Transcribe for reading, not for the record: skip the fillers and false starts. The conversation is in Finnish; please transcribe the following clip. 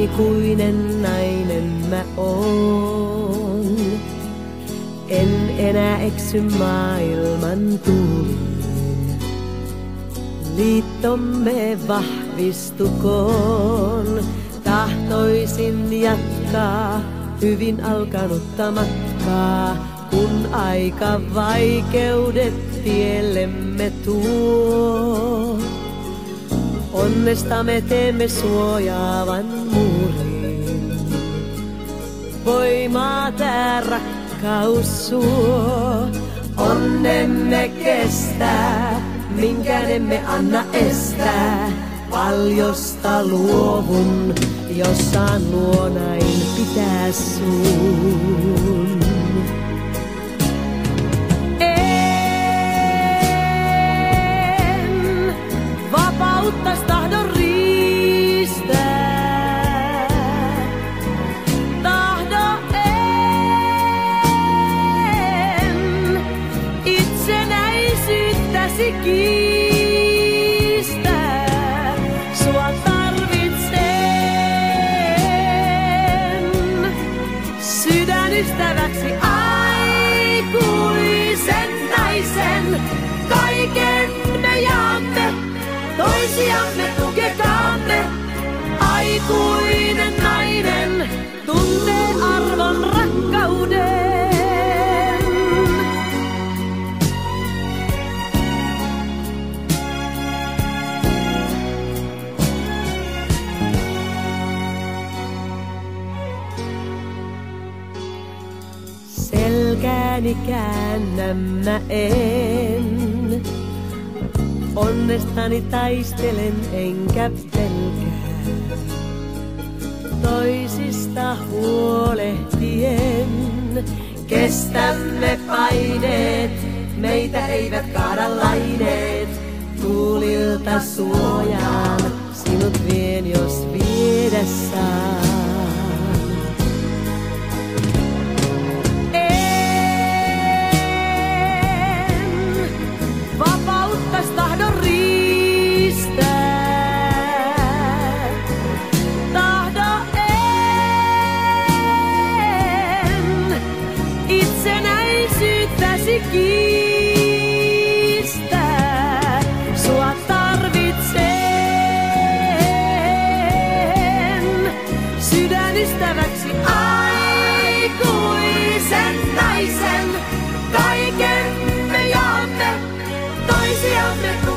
aikuinen nainen mä oon. En enää eksy maailman tuuliin. Liittomme vahvistukoon. Tahtoisin jatkaa hyvin alkanutta matkaa, kun aika vaikeudet tiellemme tuo. Onnesta me teemme suojaavan muurin. Voimaa tää rakkaus suo. Onnemme kestää, minkään emme anna estää. Paljosta luovun, jos saan luonain pitää sun. En vapauttas tahdon riistää. Tahdo en itsenäisyyttäsi kiistää. Sua tarvitsen sydänystäväksi aikuisen naisen. Kaiken me jaamme, toisiamme tukekaamme. Aikuinen nainen tuntee arvon rakkauden. Selkääni käännä mä en. Onnestani taistelen enkä pelkää. Toisista huolehtien kestämme paineet. Meitä eivät kaada laineet. Tuulilta suojaan sinut vien, jos viedä saan. Tahdon riistää. Tahdo en itsenäisyyttäsi kiistää. Sua tarvitsen sydänystäväksi aikuisen naisen. Kaiken me jaamme, toisiamme